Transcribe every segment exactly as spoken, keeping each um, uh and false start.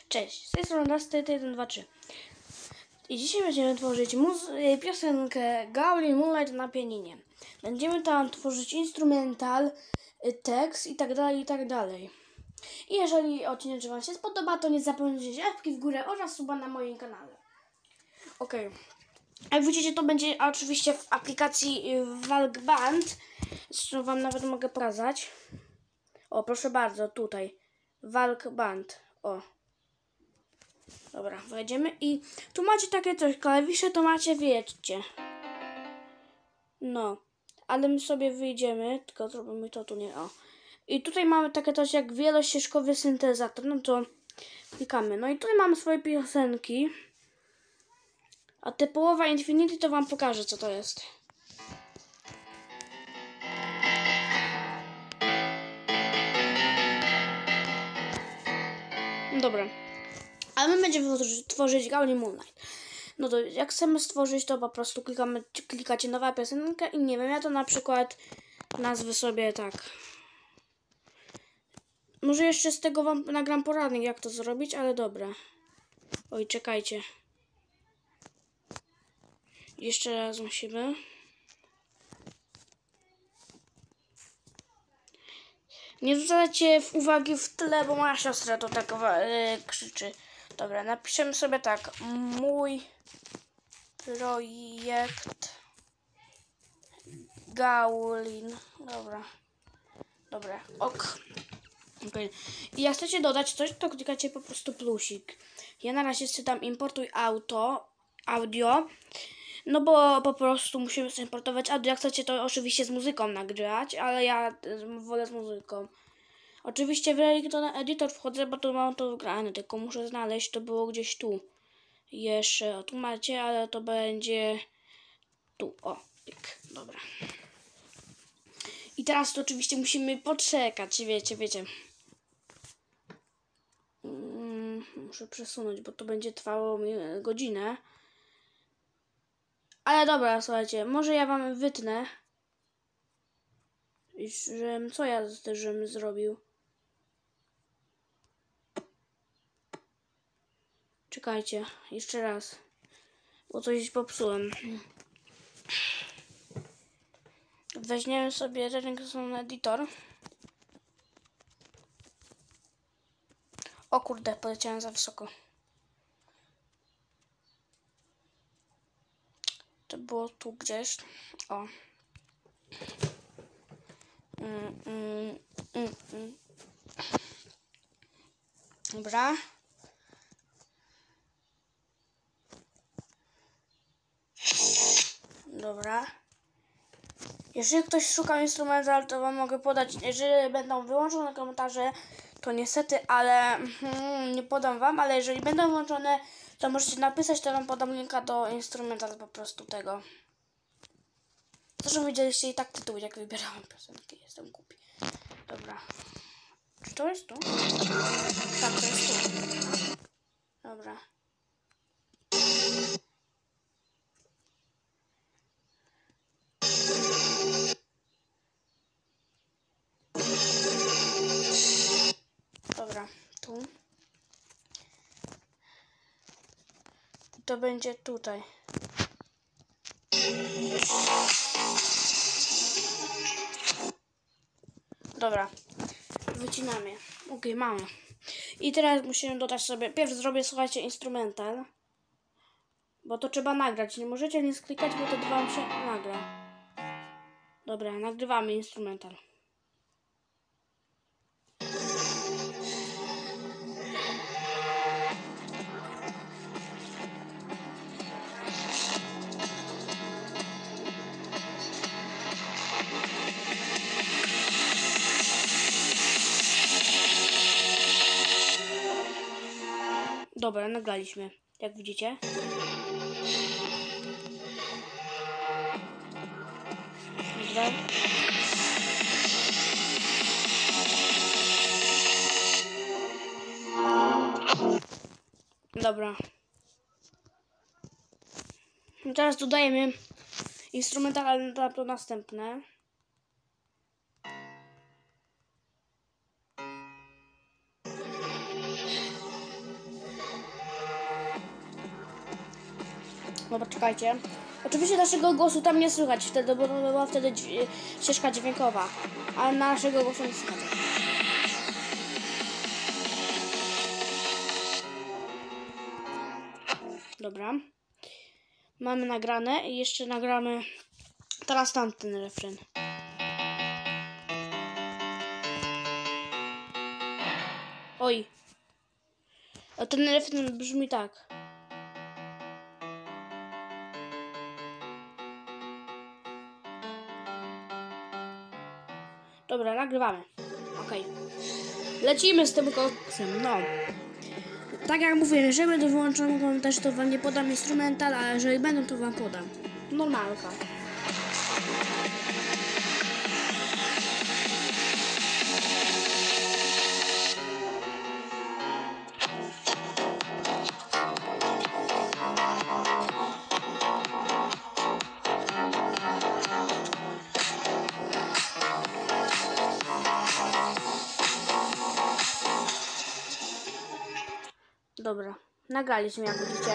Cześć, z tej strony Dusty jeden dwa trzy i dzisiaj będziemy tworzyć piosenkę Goblin Moonlight na pianinie. Będziemy tam tworzyć instrumental, tekst i tak dalej, i tak dalej. I jeżeli odcinek Wam się spodoba, to nie zapomnijcie łapki w górę oraz suba na moim kanale. Ok, jak widzicie, to będzie oczywiście w aplikacji Walkband, zresztą Wam nawet mogę pokazać. O, proszę bardzo, tutaj Walkband, o. Dobra, wejdziemy i tu macie takie coś, klawisze to macie, wiecie. No, ale my sobie wyjdziemy, tylko zrobimy to tu, nie, o. I tutaj mamy takie coś jak wielościeżkowy syntezator, no to klikamy. No i tutaj mamy swoje piosenki. A te połowa Infinity to Wam pokażę, co to jest. Dobra. A my będziemy tworzyć Goblin Moonlight. No to jak chcemy stworzyć, to po prostu klikamy, klikacie nowa piosenka i nie wiem, ja to na przykład nazwę sobie tak. Może jeszcze z tego Wam nagram poradnik, jak to zrobić, ale dobra. Oj, czekajcie. Jeszcze raz musimy. Nie zwracajcie uwagi w tle, bo moja siostra to tak yy, krzyczy. Dobra, napiszemy sobie tak. Mój projekt Goblin. Dobra. Dobra, ok. Okay. I jak chcecie dodać coś, to klikacie po prostu plusik. Ja na razie czytam importuj auto, audio. No bo po prostu musimy importować audio. Jak chcecie, to oczywiście z muzyką nagrywać, ale ja wolę z muzyką. Oczywiście w Relikton Editor wchodzę, bo tu mam to wgrane, tylko muszę znaleźć, to było gdzieś tu. Jeszcze, o, tu macie, ale to będzie tu, o, pyk, dobra. I teraz to oczywiście musimy poczekać, wiecie, wiecie. Hmm, muszę przesunąć, bo to będzie trwało mi godzinę. Ale dobra, słuchajcie, może ja Wam wytnę, że co ja też żebym zrobił. Czekajcie, jeszcze raz, bo coś popsułem. Weźmiemy sobie Relikton Editor. O kurde, poleciałem za wysoko. To było tu gdzieś. O. Mm, mm, mm, mm. Dobra. Dobra. Jeżeli ktoś szuka instrumental, to Wam mogę podać. Jeżeli będą wyłączone komentarze, to niestety, ale hmm, nie podam Wam, ale jeżeli będą włączone, to możecie napisać, to Wam podam linka do instrumental po prostu tego. Zresztą widzieliście i tak tytuł, jak wybierałam piosenki. Jestem głupi. Dobra. Czy to jest tu? Tak, to jest tu. Dobra. Dobra, tu. I to będzie tutaj. Dobra, wycinamy. Ok, mamy. I teraz musimy dodać sobie, pierw zrobię, słuchajcie, instrumental. Bo to trzeba nagrać. Nie możecie nie sklikać, bo to Wam się nagra. Dobra, nagrywamy instrumental. Dobra, nagraliśmy, jak widzicie. Dobra. Dobra. I teraz dodajemy instrumental na to następne. Dobra, czekajcie. Oczywiście naszego głosu tam nie słychać wtedy, bo to była wtedy dźwię ścieżka dźwiękowa. A naszego głosu nie słychać. Dobra. Mamy nagrane i jeszcze nagramy teraz tamten refren. Oj. A ten refren brzmi tak. Dobra, nagrywamy. Okej. Okay. Lecimy z tym koksem, no. Tak jak mówię, jeżeli będą wyłączone komentarze, to wam nie podam instrumental, a jeżeli będą, to wam podam. Normalka. Dobra, nagraliśmy, jak widzicie.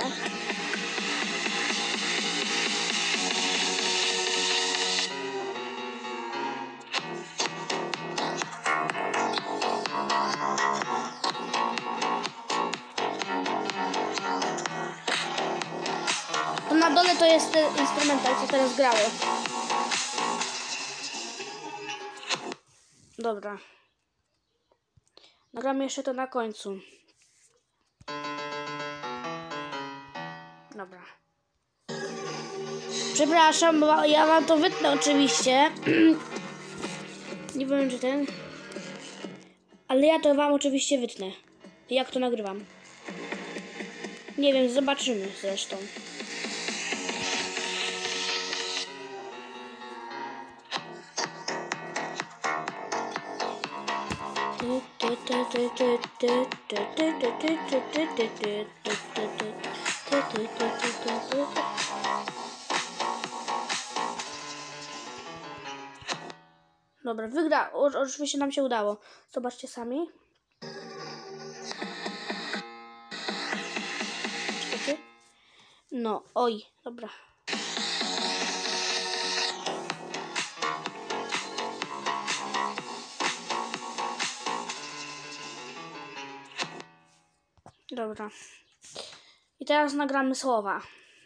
To na dole to jest ten instrumental, co teraz grały. Dobra. Nagramy jeszcze to na końcu. Dobra. Przepraszam, bo ja wam to wytnę oczywiście. Nie wiem, czy ten... Ale ja to wam oczywiście wytnę. Jak to nagrywam. Nie wiem, zobaczymy zresztą. Dobra, wygra. O, oczywiście nam się udało. Zobaczcie sami. Czekajcie. No, oj, dobra. Dobra. I teraz nagramy słowa.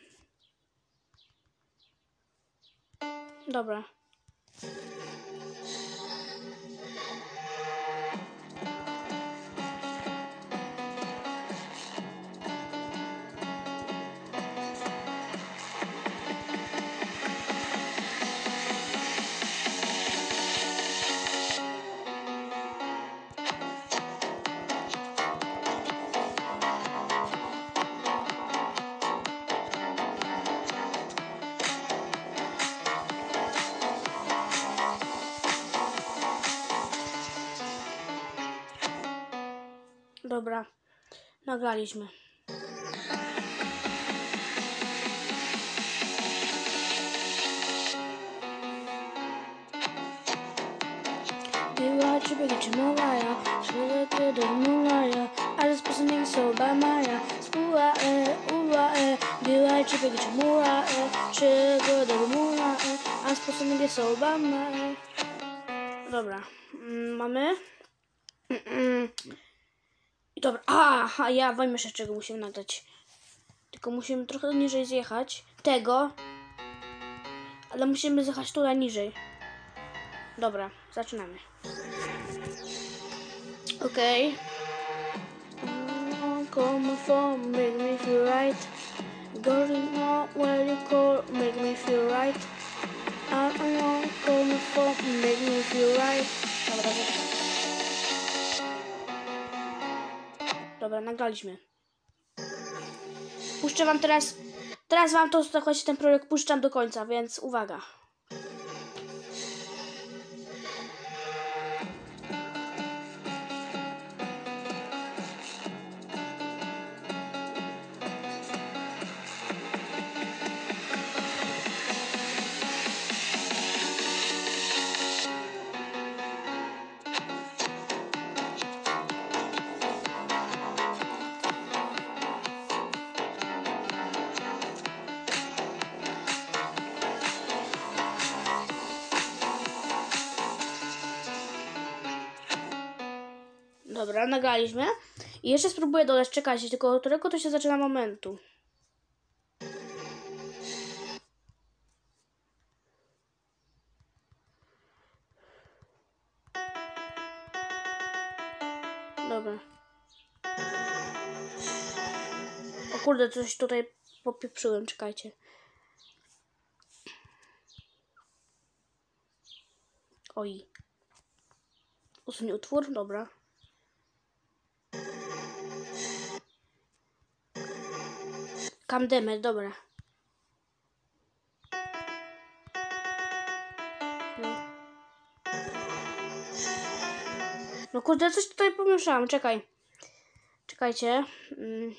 Dobra. Dobra, nagraliśmy. Była czy biegi czy mowaja, szkoda do mowaja, ale sposobnie są bamaja, spóła e, uwa e, była czy biegi czy mura e, szkoda do mura e, a sposobnie są bamaja. Dobra, mm, mamy. Mm -mm. I dobra, a, a ja wam jeszcze czego musimy nagrać. Tylko musimy trochę niżej zjechać tego, ale musimy zjechać tutaj niżej. Dobra, zaczynamy. Okej. Okay. Come for make me feel right. Going on where you call, make me feel right. I want come for make me feel right. Dobra, Dobra, nagraliśmy. Puszczę wam teraz, teraz wam to, słuchajcie, ten projekt puszczam do końca, więc uwaga. Dobra, nagraliśmy. I jeszcze spróbuję dodać, czekajcie, tylko od którego to się zaczyna momentu. Dobra. O kurde, coś tutaj popieprzyłem, czekajcie. Oj. Usuń utwór, dobra. Camdemet, dobra. No. No kurde, coś tutaj pomieszałam, czekaj. Czekajcie. Mm.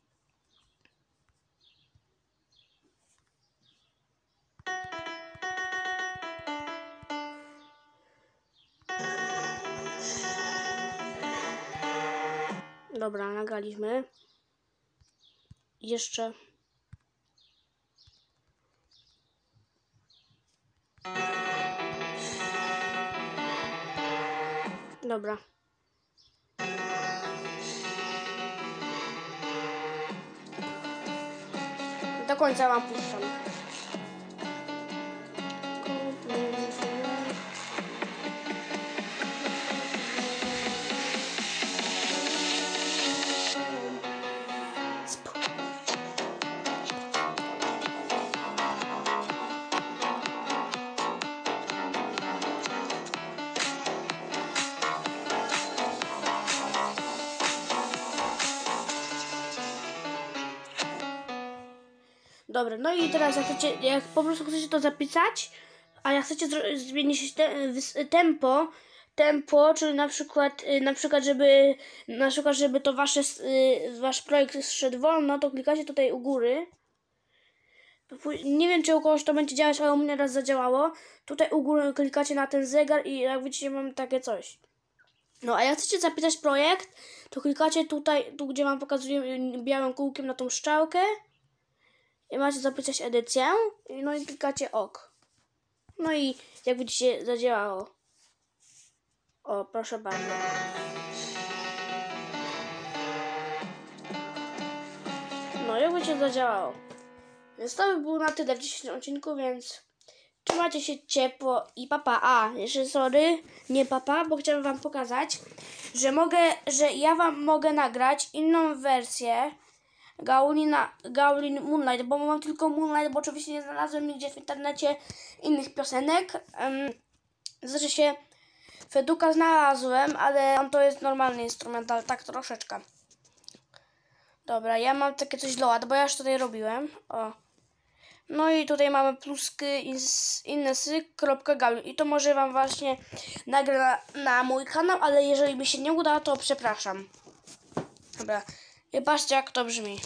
Dobra, nagraliśmy. Jeszcze. Dobra. Do końca wam puszczam. Dobra, no i teraz jak chcecie, jak po prostu chcecie to zapisać, a jak chcecie zmienić te, tempo, tempo, czyli na przykład, na przykład, żeby, na przykład, żeby to wasze, wasz projekt szedł wolno, to klikacie tutaj u góry. Nie wiem, czy u kogoś to będzie działać, ale u mnie raz zadziałało. Tutaj u góry klikacie na ten zegar i jak widzicie, mam takie coś. No, a jak chcecie zapisać projekt, to klikacie tutaj, tu gdzie wam pokazuję białym kółkiem na tą strzałkę. I macie zapisać edycję. No i klikacie OK. No i jak widzicie, zadziałało. O, proszę bardzo. No, jak widzicie, zadziałało. Więc to by było na tyle w dzisiejszym odcinku, więc trzymajcie się ciepło i papa. A, jeszcze sorry, nie papa, bo chciałem wam pokazać, że mogę, że ja wam mogę nagrać inną wersję Gaulina, Gaulin Moonlight, bo mam tylko Moonlight, bo oczywiście nie znalazłem nigdzie w internecie innych piosenek. Um, znaczy się Feduka znalazłem, ale on to jest normalny instrumental, tak troszeczkę. Dobra, ja mam takie coś load, bo ja już tutaj robiłem. O. No i tutaj mamy pluski innesy.gaulin i to może wam właśnie nagrę na, na mój kanał, ale jeżeli mi się nie uda, to przepraszam. Dobra, i patrzcie, jak to brzmi.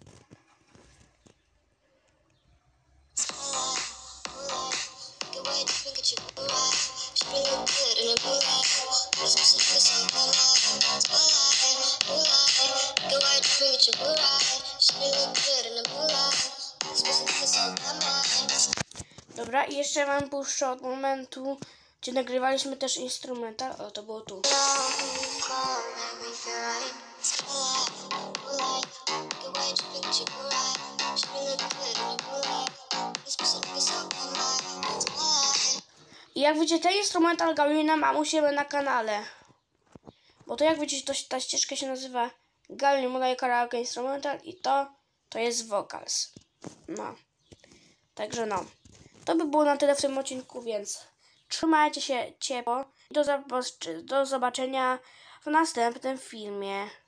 Dobra, i jeszcze wam puszczę od momentu, gdzie nagrywaliśmy też instrumental. O, to było tu. I jak widzicie, ten instrumental Gaulina mam u siebie na kanale. Bo to jak widzicie, to, ta ścieżka się nazywa Gaulin Moonlight Karaoke Instrumental i to, to jest vocals. No. Także no. To by było na tyle w tym odcinku, więc trzymajcie się ciepło. Do, do zobaczenia w następnym filmie.